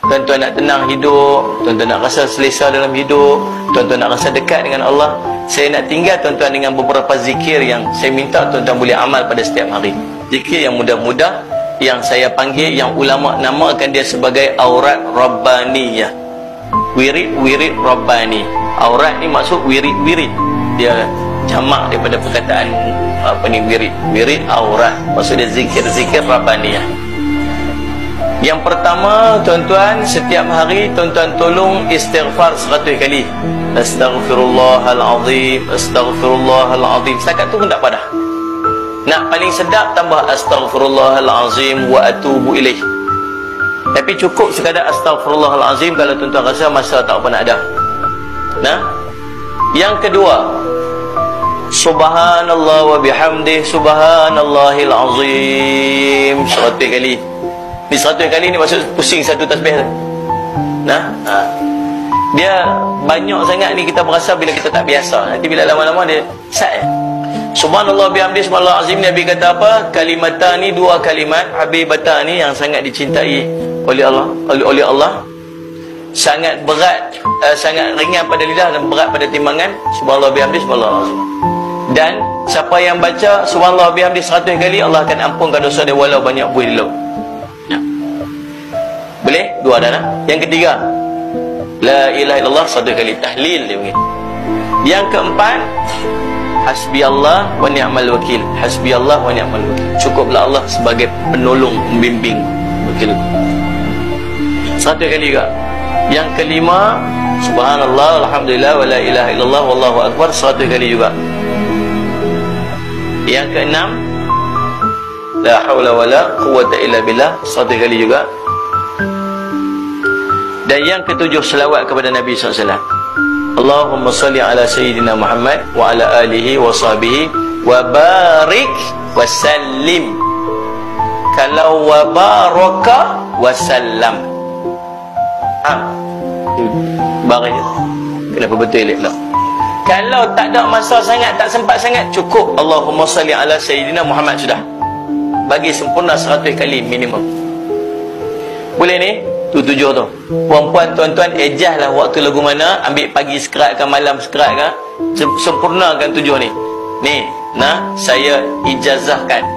tuan-tuan nak tenang hidup, tuan-tuan nak rasa selesa dalam hidup, tuan-tuan nak rasa dekat dengan Allah, saya nak tinggal tuan-tuan dengan beberapa zikir yang saya minta tuan-tuan boleh amal pada setiap hari. Zikir yang mudah-mudah, yang saya panggil, yang ulama namakan dia sebagai aurat rabbaniyah. Wirid rabbani. Aurat ni maksud wirid. Dia jamak daripada perkataan wirid aurat. Maksud dia zikir rabbaniyah. Yang pertama, tuan-tuan, setiap hari tuan-tuan tolong istighfar 100 kali. Astaghfirullahalazim, astaghfirullahalazim. Setakat tu pun tak padah. Nak paling sedap tambah astaghfirullahalazim wa atubu ilaih. Tapi cukup sekadar astaghfirullahalazim kalau tuan-tuan rasa masa tak apa nak ada. Nah. Yang kedua, subhanallah wa bihamdih subhanallahil azim 100 kali. Ni 100 kali ni maksud pusing satu tasbih. Nah, dia banyak sangat ni kita berasa bila kita tak biasa. Nanti bila lama-lama dia sat. Subhanallah bihamdi subhanallah azim, Nabi kata apa? Kalimatani, dua kalimat habibatani yang sangat dicintai oleh Allah. Sangat berat, sangat ringan pada lidah dan berat pada timbangan. Subhanallah bihamdi subhanallah azim. Dan siapa yang baca subhanallah bihamdi 100 kali, Allah akan ampunkan dosa dia walau banyak buih di laut. Boleh? Dua dah. Yang ketiga, la ilaha illallah 100 kali, tahlil dia begitu. Yang keempat, hasbiyallah wa ni'mal wakil. Hasbiyallah wa ni'mal wakil. Cukuplah Allah sebagai penolong, pembimbing, wakil. 100 kali juga. Yang kelima, subhanallah alhamdulillah wa la ilaha illallah wallahu akbar 100 kali juga. Yang keenam, la haula wa la quwwata illa billah 100 kali juga. Dan yang ketujuh, selawat kepada Nabi SAW. Allahumma salli ala Sayyidina Muhammad wa ala alihi wa sahbihi wa barik wa sallim. Kalau wa baraka wa sallam. Baraknya kenapa betul elok? Kalau tak ada masa sangat, tak sempat sangat, cukup Allahumma salli ala Sayyidina Muhammad sudah. Bagi sempurna 100 kali minimum. Boleh ni? Tujuh tu. Puan-puan, tuan-tuan, ejahlah waktu lagu mana, ambil pagi sekerat ke malam sekerat ke, sempurnakan 7 ni. Ni, nah, saya ijazahkan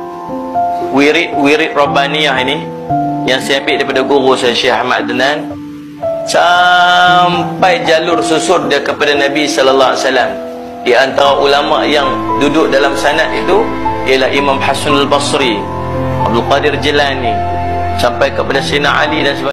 wirid rabbaniyah ini yang saya ambil daripada guru saya Syekh Ahmad Adnan, sampai jalur susur dia kepada Nabi sallallahu alaihi wasallam. Di antara ulama yang duduk dalam sanad itu ialah Imam Hasan al-Basri, Abdul Qadir Jilani, sampai kepada Sayyidina Ali dan sebagainya.